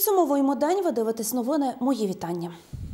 Підсумовуємо день, ви дивитесь новини. Мої вітання.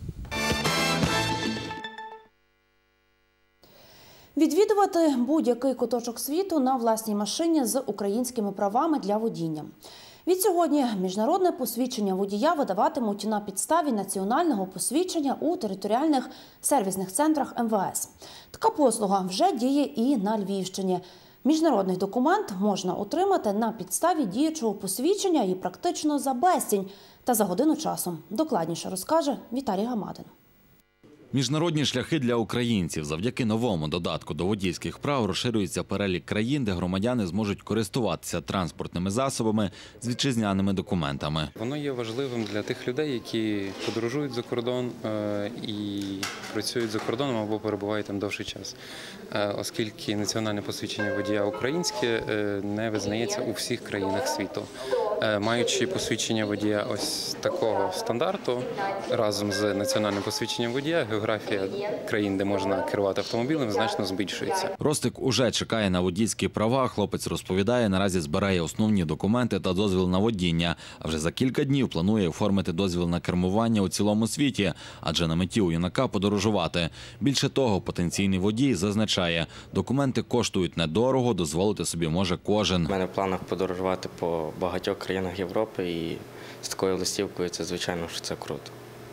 Відвідувати будь-який куточок світу на власній машині з українськими правами для водіння. Відсьогодні міжнародне посвідчення водія видаватимуть на підставі національного посвідчення у територіальних сервісних центрах МВС. Така послуга вже діє і на Львівщині. Міжнародний документ можна отримати на підставі діючого посвідчення і практично за безцінь та за годину часу. Докладніше розкаже Віталій Гамадин. Міжнародні шляхи для українців. Завдяки новому додатку до водійських прав розширюється перелік країн, де громадяни зможуть користуватися транспортними засобами з вітчизняними документами. Воно є важливим для тих людей, які подорожують за кордон і працюють за кордоном або перебувають там довший час. Оскільки національне посвідчення водія українське не визнається у всіх країнах світу. Маючи посвідчення водія ось такого стандарту, разом з національним посвідченням водія, географія країн, де можна керувати автомобілем, значно збільшується. Ростик уже чекає на водійські права. Хлопець розповідає, наразі збирає основні документи та дозвіл на водіння. А вже за кілька днів планує оформити дозвіл на кермування у цілому світі, адже на меті у юнака подорожувати. Більше того, потенційний водій зазначає, документи коштують недорого, дозволити собі може кожен. У мене в планах подорожувати по багатьох країнах Європи і з такою листівкою це, звичайно, що це круто.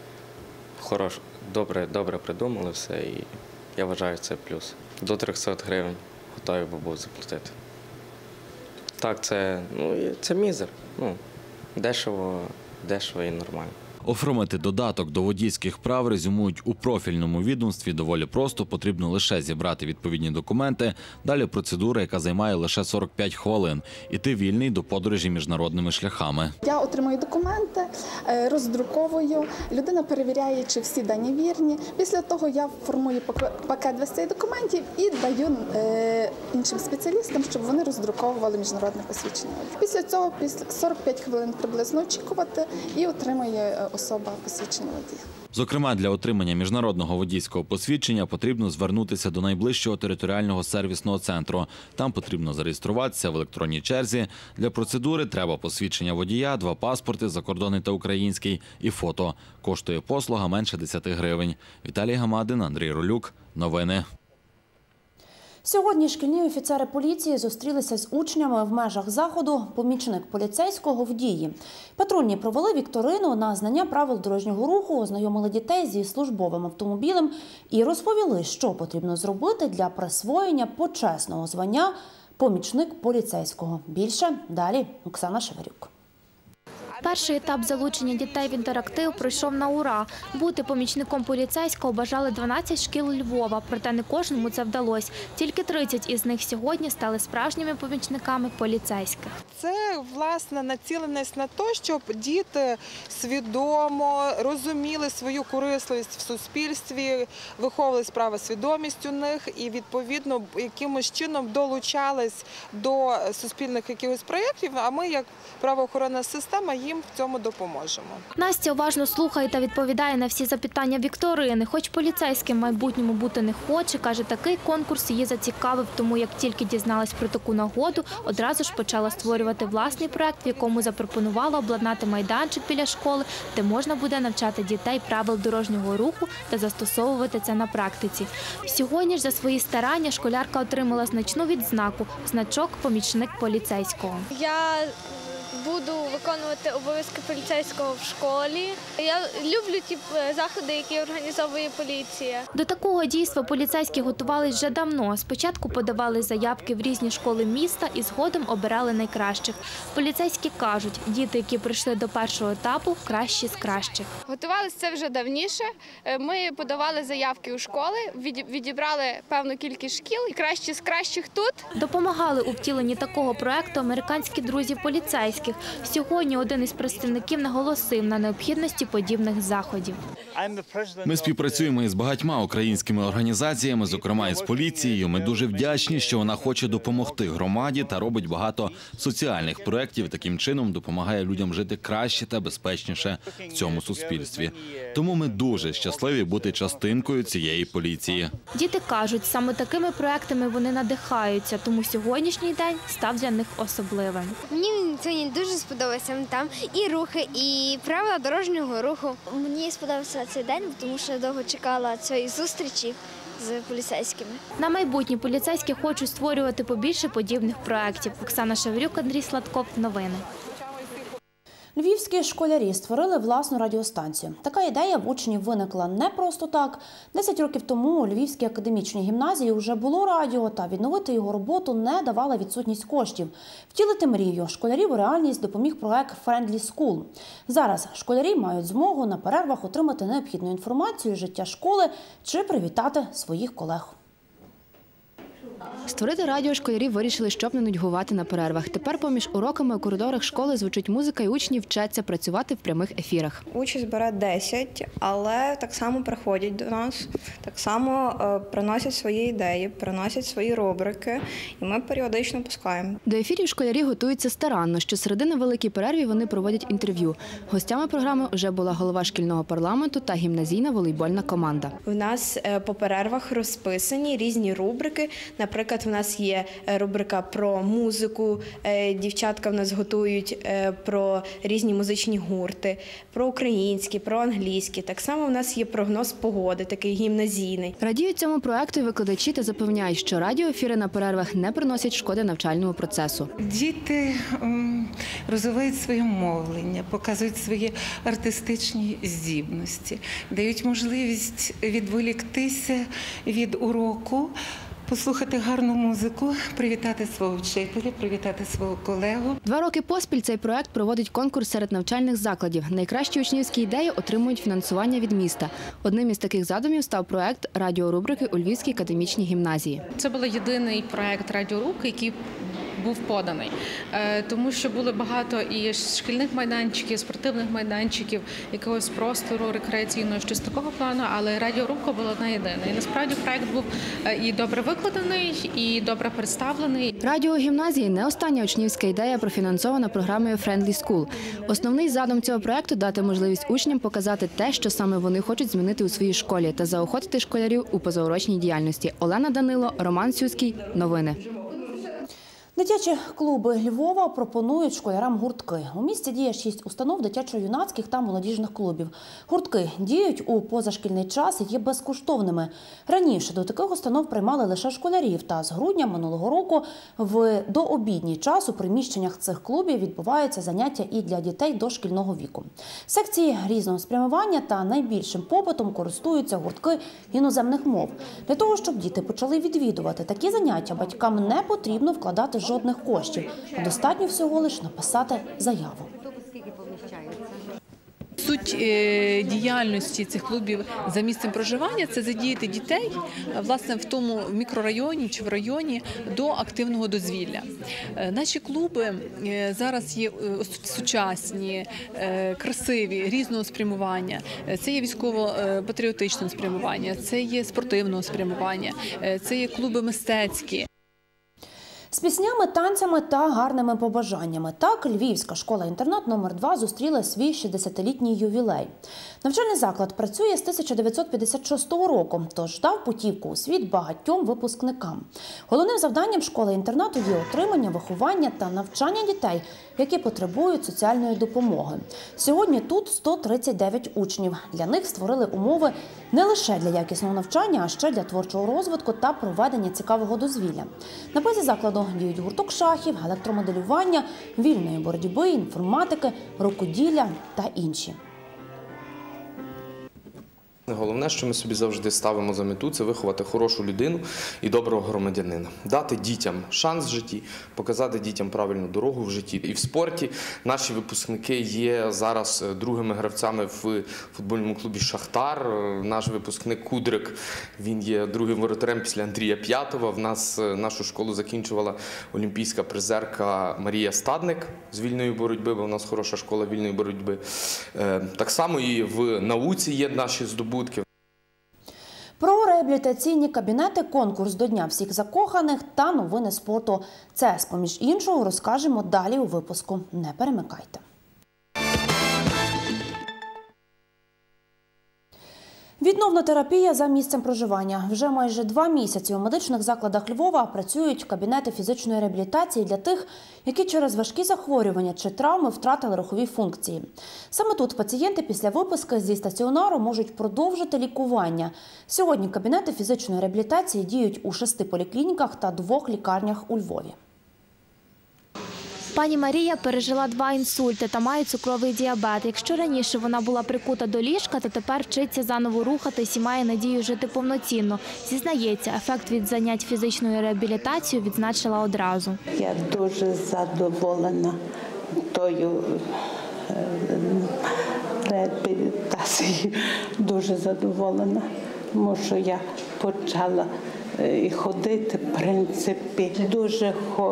Добре придумали все і я вважаю, це плюс. До 300 гривень готовий був заплатити. Так, це мізер. Дешево і нормально. Оформити додаток до водійських прав резюмують у профільному відомстві доволі просто. Потрібно лише зібрати відповідні документи. Далі процедура, яка займає лише 45 хвилин. І ти вільний до подорожі міжнародними шляхами. Я отримую документи, роздруковую, людина перевіряє, чи всі дані вірні. Після того я формую пакет 20 документів і даю іншим спеціалістам, щоб вони роздруковували міжнародне посвідчення. Після цього 45 хвилин приблизно очікувати і отримує особа посвідчення водія. Зокрема, для отримання міжнародного водійського посвідчення потрібно звернутися до найближчого територіального сервісного центру. Там потрібно зареєструватися в електронній черзі. Для процедури треба посвідчення водія, 2 паспорти, закордонний та український, і фото. Коштує послуга менше 10 гривень. Віталій Гамадин, Андрій Ролюк. Новини. Сьогодні шкільні офіцери поліції зустрілися з учнями в межах заходу «Помічник поліцейського в дії». Патрульні провели вікторину на знання правил дорожнього руху, ознайомили дітей зі службовим автомобілем і розповіли, що потрібно зробити для присвоєння почесного звання «Помічник поліцейського». Більше далі Оксана Шеверюк. Перший етап залучення дітей в інтерактив пройшов на ура. Бути помічником поліцейського бажали 12 шкіл Львова, проте не кожному це вдалося. Тільки 30 із них сьогодні стали справжніми помічниками поліцейських. Це, власне, націленість на те, щоб діти свідомо розуміли свою корисливість в суспільстві, виховувалась правосвідомість у них і, відповідно, якимось чином долучались до суспільних якихось проєктів, а ми, як правоохоронна система, їм в цьому допоможемо. Настя уважно слухає та відповідає на всі запитання вікторини. Хоч поліцейським в майбутньому бути не хоче, каже, такий конкурс її зацікавив, тому як тільки дізналась про таку нагоду, одразу ж почала створювати власний проект, в якому запропонувала обладнати майданчик біля школи, де можна буде навчати дітей правил дорожнього руху та застосовувати це на практиці. Сьогодні ж за свої старання школярка отримала значну відзнаку – значок «Помічник поліцейського». Буду виконувати обов'язки поліцейського в школі. Я люблю ті заходи, які організовує поліція. До такого дійства поліцейські готувались вже давно. Спочатку подавали заявки в різні школи міста і згодом обирали найкращих. Поліцейські кажуть, діти, які прийшли до першого етапу, кращі з кращих. Готувалися це вже давніше. Ми подавали заявки у школи, відібрали певну кількість шкіл і кращі з кращих тут. Допомагали у втіленні такого проекту американські друзі поліцейських. Сьогодні один із представників наголосив на необхідності подібних заходів. Ми співпрацюємо із багатьма українськими організаціями, зокрема із поліцією. Ми дуже вдячні, що вона хоче допомогти громаді та робить багато соціальних проєктів. Таким чином допомагає людям жити краще та безпечніше в цьому суспільстві. Тому ми дуже щасливі бути частинкою цієї поліції. Діти кажуть, саме такими проєктами вони надихаються, тому сьогоднішній день став для них особливим. Мені сьогодні мені дуже сподобався. Там і рухи, і правила дорожнього руху. Мені сподобався цей день, тому що я довго чекала цієї зустрічі з поліцейськими. На майбутнє поліцейські хочуть створювати побільше подібних проєктів. Оксана Шеврюк, Андрій Сладков. Новини. Львівські школярі створили власну радіостанцію. Така ідея в учнів виникла не просто так. 10 років тому у Львівській академічній гімназії вже було радіо, та відновити його роботу не давала відсутність коштів. Втілити мрію школярів у реальність допоміг проект Friendly School. Зараз школярі мають змогу на перервах отримати необхідну інформацію з життя школи чи привітати своїх колег. Створити радіо школярі вирішили, щоб не нудьгувати на перервах. Тепер поміж уроками у коридорах школи звучить музика, і учні вчаться працювати в прямих ефірах. Участь бере 10, але так само приходять до нас, так само приносять свої ідеї, приносять свої рубрики, і ми періодично пускаємо. До ефірів школярі готуються старанно. Щосереди на великій перерві вони проводять інтерв'ю. Гостями програми вже була голова шкільного парламенту та гімназійна волейбольна команда. У нас по перервах розписані різні рубрики. Наприклад, у нас є рубрика про музику, дівчатка в нас готують про різні музичні гурти, про українські, про англійські. Так само у нас є прогноз погоди, такий гімназійний. Радіють цьому проекту і викладачі та запевняють, що радіоефіри на перервах не приносять шкоди навчальному процесу. Діти розвивають своє мовлення, показують свої артистичні здібності, дають можливість відволіктися від уроку, послухати гарну музику, привітати свого вчителя, привітати свого колегу. 2 роки поспіль цей проект проводить конкурс серед навчальних закладів. Найкращі учнівські ідеї отримують фінансування від міста. Одним із таких задумів став проект радіорубрики у Львівській академічній гімназії. Це був єдиний проект радіорубрики, який був поданий, тому що було багато і шкільних майданчиків, спортивних майданчиків, якогось простору рекреаційного, щось такого плану, але радіорубка була одна єдина. І насправді проект був і добре викладений, і добре представлений. Радіо у гімназії – не остання учнівська ідея, профінансована програмою Friendly School. Основний задум цього проекту – дати можливість учням показати те, що саме вони хочуть змінити у своїй школі та заохотити школярів у позаурочній діяльності. Олена Данило, Роман Сюський. Новини. Дитячі клуби Львова пропонують школярам гуртки. У місті діє 6 установ дитячо-юнацьких та молодіжних клубів. Гуртки діють у позашкільний час і є безкоштовними. Раніше до таких установ приймали лише школярів, та з грудня минулого року в дообідній час у приміщеннях цих клубів відбуваються заняття і для дітей дошкільного віку. Секції різного спрямування та найбільшим попитом користуються гуртки іноземних мов. Для того, щоб діти почали відвідувати такі заняття, батькам не потрібно вкладати жодних коштів. Достатньо всього лише написати заяву. Суть діяльності цих клубів за місцем проживання – це задіяти дітей власне в тому мікрорайоні чи в районі до активного дозвілля. Наші клуби зараз є сучасні, красиві, різного спрямування. Це є військово-патріотичне спрямування, це є спортивного спрямування, це є клуби мистецькі. З піснями, танцями та гарними побажаннями. Так, Львівська школа-інтернат номер 2 зустріла свій 60-літній ювілей. Навчальний заклад працює з 1956 року, тож дав путівку у світ багатьом випускникам. Головним завданням школи-інтернату є отримання, виховання та навчання дітей, які потребують соціальної допомоги. Сьогодні тут 139 учнів. Для них створили умови не лише для якісного навчання, а ще для творчого розвитку та проведення цікавого дозвілля. На базі закладу діють гурток шахів, електромоделювання, вільної боротьби, інформатики, рукоділля та інші. Головне, що ми собі завжди ставимо за мету, це виховати хорошу людину і доброго громадянина. Дати дітям шанс в житті, показати дітям правильну дорогу в житті. І в спорті наші випускники є зараз другими гравцями в футбольному клубі «Шахтар». Наш випускник Кудрик, він є другим воротарем після Андрія П'ятова. В нас нашу школу закінчувала олімпійська призерка Марія Стадник з вільної боротьби, бо в нас хороша школа вільної боротьби. Так само і в науці є наші здобутки. Про реабілітаційні кабінети, конкурс до Дня всіх закоханих та новини спорту. Це, з-поміж іншого, розкажемо далі у випуску. Не перемикайте. Відновна терапія за місцем проживання. Вже майже 2 місяці у медичних закладах Львова працюють кабінети фізичної реабілітації для тих, які через важкі захворювання чи травми втратили рухові функції. Саме тут пацієнти після виписки зі стаціонару можуть продовжити лікування. Сьогодні кабінети фізичної реабілітації діють у 6 поліклініках та 2 лікарнях у Львові. Пані Марія пережила 2 інсульти та має цукровий діабет. Якщо раніше вона була прикута до ліжка, то тепер вчиться заново рухатись і має надію жити повноцінно. Зізнається, ефект від занять фізичною реабілітацією відзначила одразу. Я дуже задоволена тою реабілітацією, дуже задоволена, тому що я почала і ходити, в принципі, дуже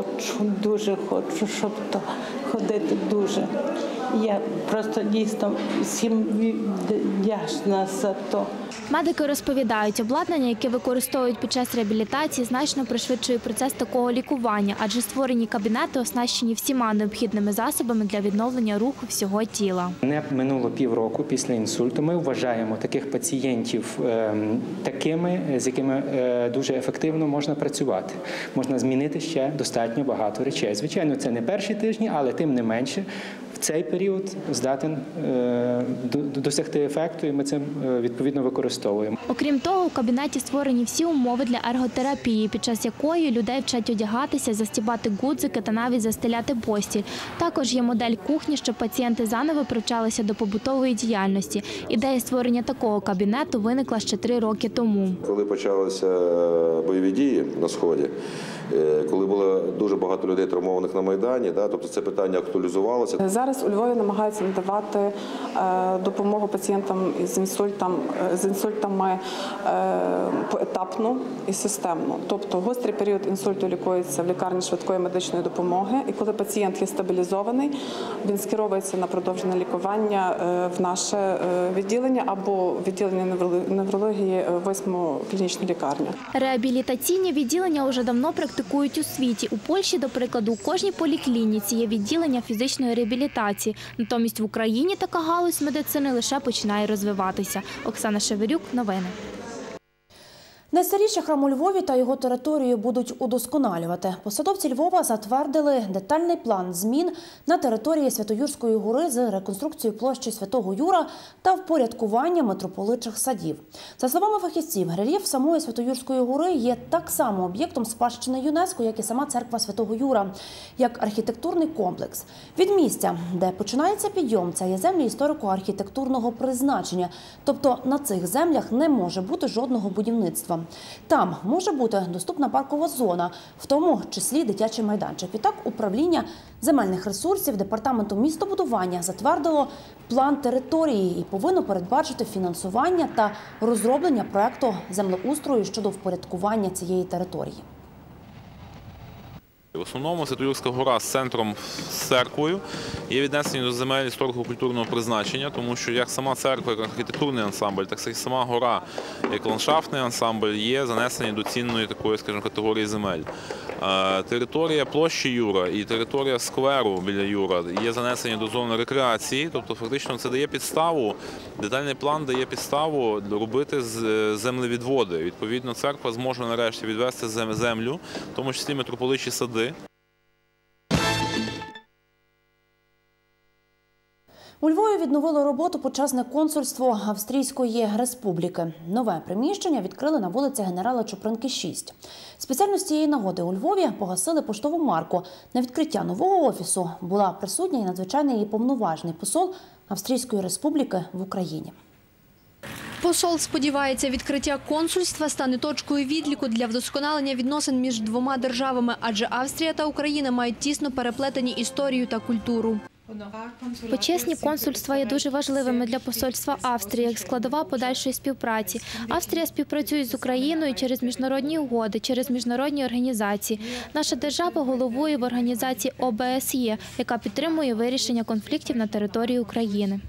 хочу, щоб то ходити дуже. Я просто дійсно всім вдячна за то. Медики розповідають, обладнання, яке використовують під час реабілітації, значно пришвидшує процес такого лікування, адже створені кабінети оснащені всіма необхідними засобами для відновлення руху всього тіла. Не минуло півроку після інсульту. Ми вважаємо таких пацієнтів такими, з якими дуже ефективно можна працювати. Можна змінити ще достатньо багато речей. Звичайно, це не перші тижні, але тим не менше в цей період здатен досягти ефекту, і ми це відповідно використовуємо. Окрім того, у кабінеті створені всі умови для ерготерапії, під час якої людей вчать одягатися, застібати гудзики та навіть застеляти постіль. Також є модель кухні, щоб пацієнти заново привчалися до побутової діяльності. Ідея створення такого кабінету виникла ще 3 роки тому. Коли почалися бойові дії на Сході, коли було дуже багато людей травмованих на Майдані, тобто це питання актуалізувалося. Зараз у Львові намагаються надавати допомогу пацієнтам з інсультами поетапно і системно. Тобто гострий період інсульту лікується в лікарні швидкої медичної допомоги, і коли пацієнт є стабілізований, він скеровується на продовжене лікування в наше відділення або відділення неврології 8-му клінічну лікарню. Реабілітаційні відділення вже давно практикують у світі. У Польщі, до прикладу, у кожній поліклініці є відділення фізичної реабілітації. Натомість в Україні така галузь медицини лише починає розвиватися. Оксана Шеверюк, новини. Найстаріший храм у Львові та його територію будуть удосконалювати. Посадовці Львова затвердили детальний план змін на території Свято-Юрської гори з реконструкцією площі Святого Юра та впорядкування митрополичих садів. За словами фахівців, рельєф самої Свято-Юрської гори є так само об'єктом спадщини ЮНЕСКО, як і сама церква Святого Юра, як архітектурний комплекс. Від місця, де починається підйом, це є землі історико-архітектурного призначення, тобто на цих землях не може бути жодного будівництва. Там може бути доступна паркова зона, в тому числі дитячий майданчик. Відтак, управління земельних ресурсів Департаменту містобудування затвердило план території і повинно передбачити фінансування та розроблення проекту землеустрою щодо впорядкування цієї території. В основному Свято-Юрська гора з центром, з церквою є віднесені до земель історико-культурного призначення, тому що як сама церква, як архітектурний ансамбль, так і сама гора, як ландшафтний ансамбль, є занесені до цінної такої, скажімо, категорії земель. Територія площі Юра і територія скверу біля Юра є занесені до зони рекреації, тобто фактично це дає підставу, детальний план дає підставу робити землевідводи. Відповідно, церква зможе нарешті відвести землю, в тому числі митрополичі сади. У Львові відновило роботу почесне консульство Австрійської Республіки. Нове приміщення відкрили на вулиці Генерала Чупринки, 6. Спеціально з цієї нагоди у Львові погасили поштову марку. На відкриття нового офісу була присутня і надзвичайний і повноважний посол Австрійської Республіки в Україні. Посол сподівається, відкриття консульства стане точкою відліку для вдосконалення відносин між 2 державами, адже Австрія та Україна мають тісно переплетені історію та культуру. Почесні консульства є дуже важливими для посольства Австрії як складова подальшої співпраці. Австрія співпрацює з Україною через міжнародні угоди, через міжнародні організації. Наша держава головує в організації ОБСЄ, яка підтримує вирішення конфліктів на території України.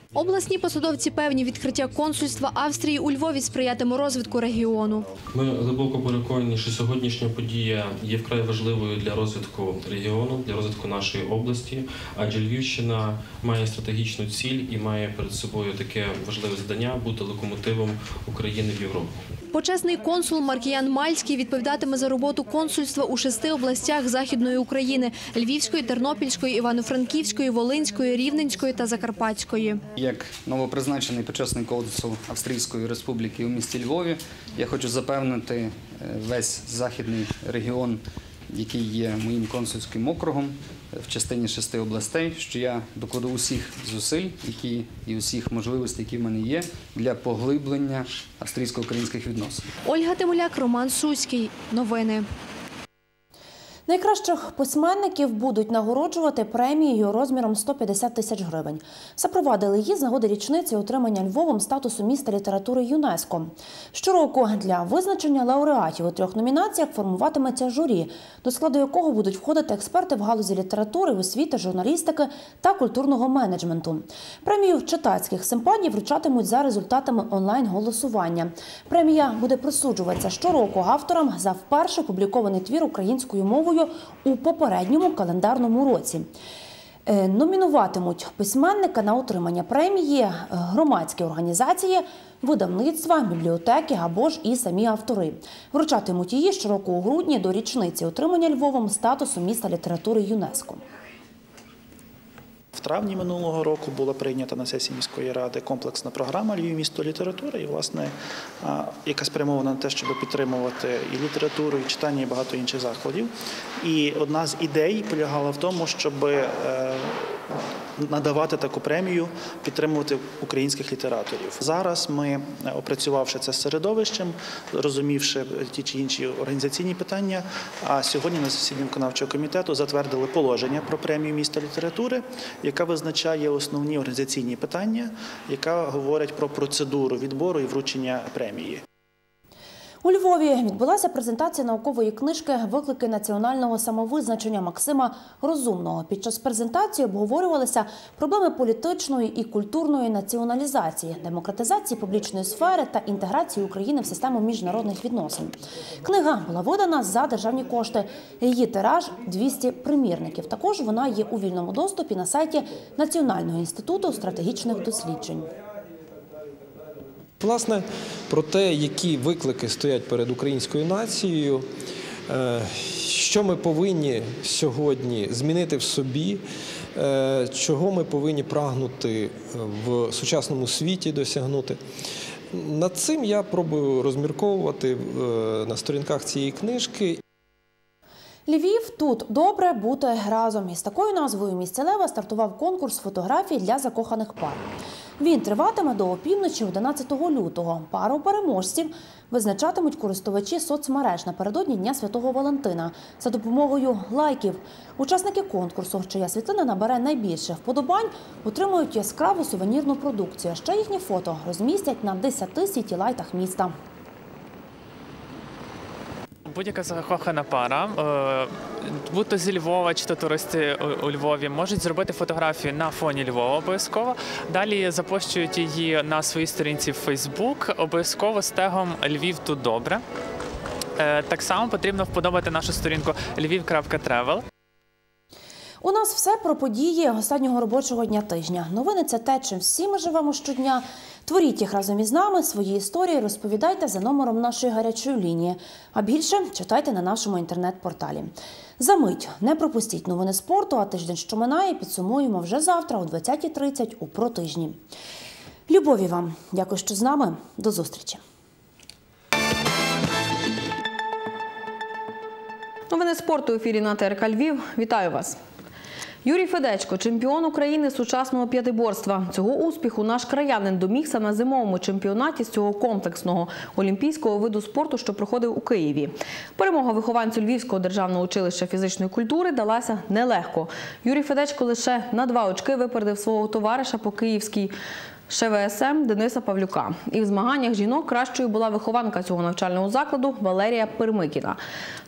Обласні посадовці певні, відкриття консульства Австрії у Львові сприятиме розвитку регіону. Ми глибоко переконані, що сьогоднішня подія є вкрай важливою для розвитку регіону, для розвитку нашої області, адже Львівщина має стратегічну ціль і має перед собою таке важливе завдання – бути локомотивом України в Європу. Почесний консул Маркіян Мальський відповідатиме за роботу консульства у 6 областях Західної України – Львівської, Тернопільської, Івано-Франківської, Волинської, Рівненської та Закарпатської. Як новопризначений почесний консул Австрійської Республіки у місті Львові, я хочу запевнити весь західний регіон, який є моїм консульським округом в частині 6 областей, що я докладу усіх зусиль і усіх можливостей, які в мене є, для поглиблення австрійсько-українських відносин. Ольга Тимуляк, Роман Суський. Новини. Найкращих письменників будуть нагороджувати премією розміром 150 тисяч гривень. Запровадили її з нагоди річниці отримання Львовом статусу міста літератури ЮНЕСКО. Щороку для визначення лауреатів у 3 номінаціях формуватиметься журі, до складу якого будуть входити експерти в галузі літератури, освіти, журналістики та культурного менеджменту. Премію читацьких симпатій вручатимуть за результатами онлайн-голосування. Премія буде присуджуватися щороку авторам за вперше опублікований твір українською мовою у попередньому календарному році. Номінуватимуть письменника на отримання премії громадські організації, видавництва, бібліотеки або ж і самі автори. Вручатимуть її щороку у грудні до річниці отримання Львовом статусу міста літератури ЮНЕСКО. В травні минулого року була прийнята на сесії міської ради комплексна програма «Львів – місто літератури», і, власне, яка спрямована на те, щоб підтримувати і літературу, і читання, і багато інших заходів. І одна з ідей полягала в тому, щоб надавати таку премію, підтримувати українських літераторів. Зараз ми, опрацювавши це з середовищем, розумівши ті чи інші організаційні питання, а сьогодні на засіданні виконавчого комітету затвердили положення про премію міста літератури, яка визначає основні організаційні питання, яка говорить про процедуру відбору і вручення премії. У Львові відбулася презентація наукової книжки «Виклики національного самовизначення» Максима Розумного. Під час презентації обговорювалися проблеми політичної і культурної націоналізації, демократизації публічної сфери та інтеграції України в систему міжнародних відносин. Книга була видана за державні кошти. Її тираж – 200 примірників. Також вона є у вільному доступі на сайті Національного інституту стратегічних досліджень. Власне, про те, які виклики стоять перед українською нацією, що ми повинні сьогодні змінити в собі, чого ми повинні прагнути в сучасному світі досягнути. Над цим я пробую розмірковувати на сторінках цієї книжки. Львів – тут добре бути разом. Із такою назвою «Місце Лева» стартував конкурс фотографій для закоханих пар. Він триватиме до опівночі 11 лютого. Пару переможців визначатимуть користувачі соцмереж напередодні Дня Святого Валентина за допомогою лайків. Учасники конкурсу, чия світлина набере найбільше вподобань, отримують яскраву сувенірну продукцію. Ще їхні фото розмістять на 10 сітілайтах міста. Будь-яка закохана пара, будь-то зі Львова чи то туристи у Львові, можуть зробити фотографію на фоні Львова обов'язково. Далі запощують її на своїй сторінці в Facebook, обов'язково з тегом «Львів – тут добре». Так само потрібно вподобати нашу сторінку lviv.travel. У нас все про події останнього робочого дня тижня. Новини – це те, чим всі ми живемо щодня. Творіть їх разом із нами, свої історії розповідайте за номером нашої гарячої лінії. А більше читайте на нашому інтернет-порталі. Замить не пропустіть новини спорту, а тиждень, що минає, підсумуємо вже завтра о 20:30 у «Про тижні». Любові вам. Дякую, що з нами. До зустрічі. Новини спорту в ефірі на ТРК Львів. Вітаю вас. Юрій Федечко – чемпіон України з сучасного п'ятиборства. Цього успіху наш краянин домігся на зимовому чемпіонаті з цього комплексного олімпійського виду спорту, що проходив у Києві. Перемога вихованцю Львівського державного училища фізичної культури далася нелегко. Юрій Федечко лише на 2 очки випередив свого товариша по київській ШВСМ Дениса Павлюка. І в змаганнях жінок кращою була вихованка цього навчального закладу Валерія Пермикіна.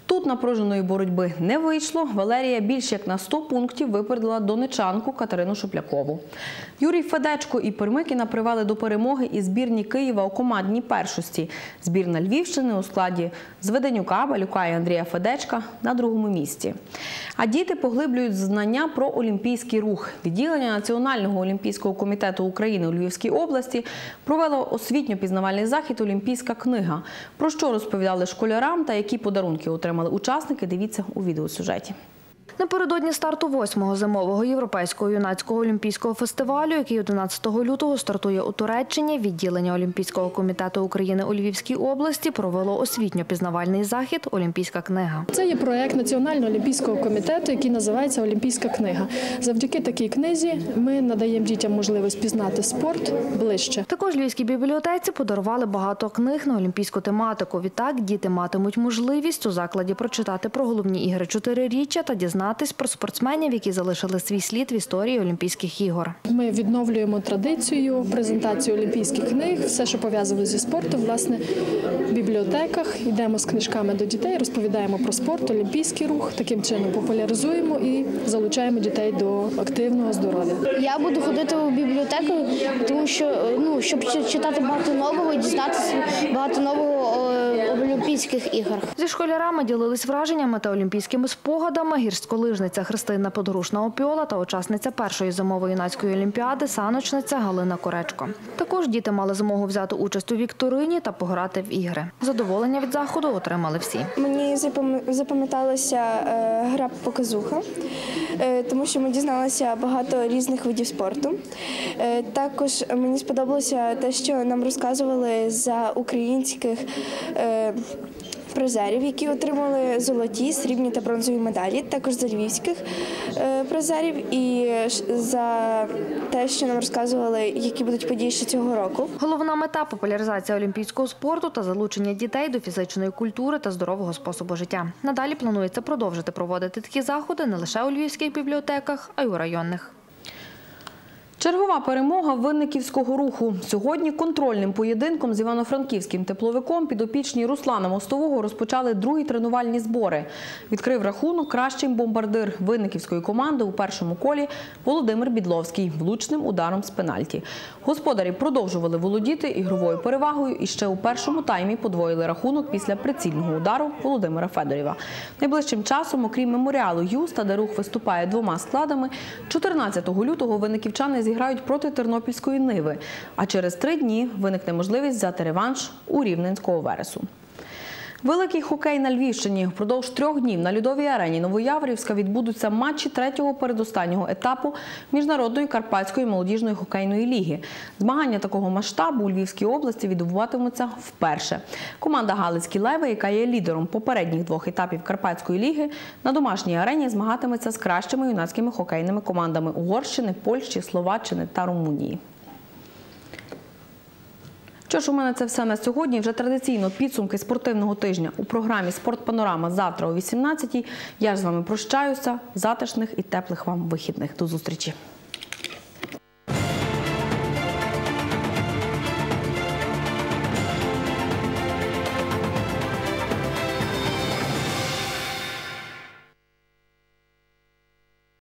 Тут напруженої боротьби не вийшло. Валерія більш як на 100 пунктів випередила донечанку Катерину Шуплякову. Юрій Федечко і Пермикіна привели до перемоги і збірні Києва у командній першості. Збірна Львівщини у складі Зведенюка, Балюка і Андрія Федечка на другому місці. А діти поглиблюють знання про олімпійський рух. Відділення Національного олімпійського комітету України у Львівській області провело освітньо-пізнавальний захід «Олімпійська книга». Про що розповідали школярам та які подарунки отримали учасники, дивіться у відеосюжеті. Напередодні старту 8-го зимового Європейського юнацького олімпійського фестивалю, який 11 лютого стартує у Туреччині, відділення Олімпійського комітету України у Львівській області провело освітньо-пізнавальний захід «Олімпійська книга». Це є проєкт Національного олімпійського комітету, який називається «Олімпійська книга». Завдяки такій книзі ми надаємо дітям можливість пізнати спорт ближче. Також Львівській бібліотеці подарували багато книг на олімпійську тематику. Відтак діти матимуть можливість у закладі прочитати про головні ігри чотириріччя та дізнатися про спортсменів, які залишили свій слід в історії Олімпійських ігор. Ми відновлюємо традицію презентації олімпійських книг, все, що пов'язано зі спортом, власне, в бібліотеках. Йдемо з книжками до дітей, розповідаємо про спорт, олімпійський рух, таким чином популяризуємо і залучаємо дітей до активного здоров'я. Я буду ходити у бібліотеку, тому що, щоб читати багато нового і дізнатися багато нового об Олімпійських іграх. Зі школярами ділились враженнями та олімпійськими спогадами гірськолижниця Христина Подорожна-Опіола та учасниця першої зимової юнацької олімпіади саночниця Галина Коречко. Також діти мали змогу взяти участь у вікторині та пограти в ігри. Задоволення від заходу отримали всі. Мені запам'яталася гра «Показуха», тому що ми дізналися багато різних видів спорту. Також мені сподобалося те, що нам розказували за українських призерів, які отримали золоті, срібні та бронзові медалі, також за львівських призерів і за те, що нам розказували, які будуть події ще цього року. Головна мета – популяризація олімпійського спорту та залучення дітей до фізичної культури та здорового способу життя. Надалі планується продовжити проводити такі заходи не лише у львівських бібліотеках, а й у районних. Чергова перемога винниківського руху. Сьогодні контрольним поєдинком з івано-франківським тепловиком підопічні Руслана Мостового розпочали другі тренувальні збори. Відкрив рахунок кращий бомбардир винниківської команди у першому колі Володимир Бідловський влучним ударом з пенальті. Господарі продовжували володіти ігровою перевагою і ще у першому таймі подвоїли рахунок після прицільного удару Володимира Федорєва. Найближчим часом, окрім меморіалу «Юста», де рух виступає двома складами, 14 лютого винниківчани зіграють проти Тернопільської «Ниви», а через 3 дні виникне можливість взяти реванш у Рівненського «Вересу». Великий хокей на Львівщині. Впродовж 3 днів на льодовій арені Новояворівська відбудуться матчі 3-го передостаннього етапу Міжнародної Карпатської молодіжної хокейної ліги. Змагання такого масштабу у Львівській області відбуватимуться вперше. Команда «Галицькі леви», яка є лідером попередніх 2 етапів Карпатської ліги, на домашній арені змагатиметься з кращими юнацькими хокейними командами Угорщини, Польщі, Словаччини та Румунії. Що ж, у мене це все на сьогодні. Вже традиційно підсумки спортивного тижня у програмі «Спортпанорама» завтра о 18-й. Я ж з вами прощаюся. Затишних і теплих вам вихідних. До зустрічі.